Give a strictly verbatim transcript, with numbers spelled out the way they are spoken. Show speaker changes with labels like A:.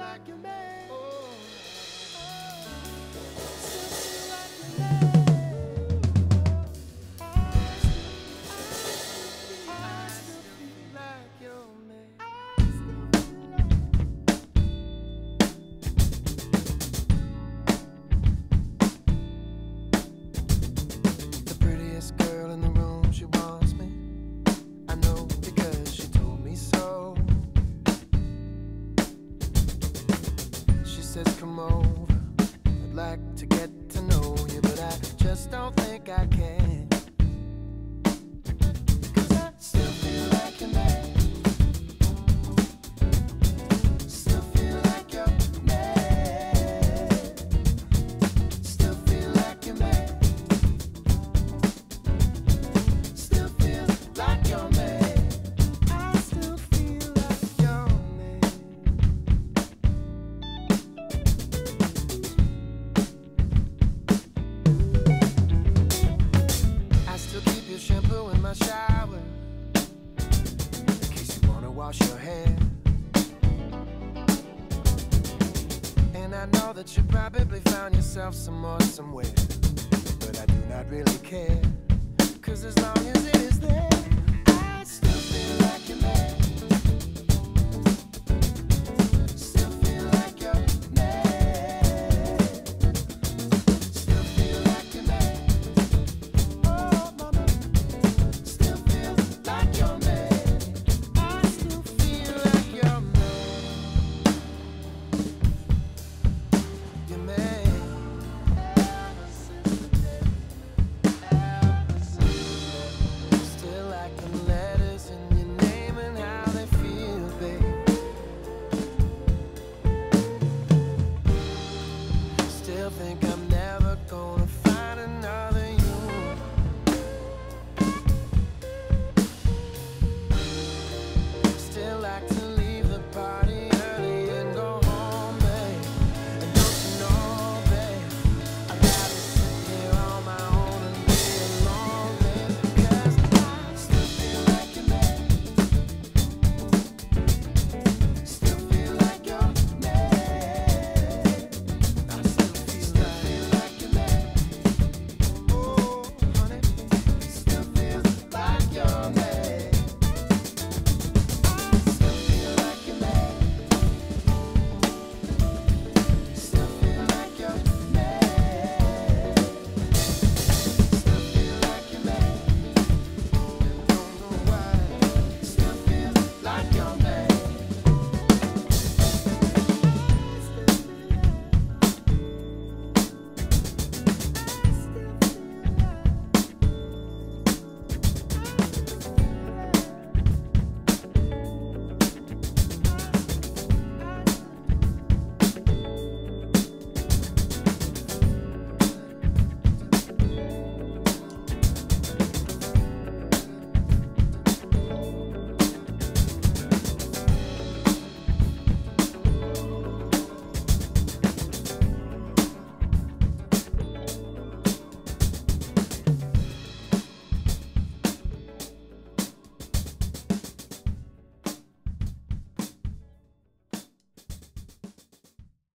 A: like your man. Oh. Girl in the room, she wants me. I know because she told me so. She says come over, I'd like to get to know you, but I just don't think I can. 'Cause I still feel like your man. Still feel like your man. Still feel like your man. Shampoo in my shower in case you wanna wash your hair. And I know that you probably found yourself some more somewhere, but I do not really care, 'cause as long as it is there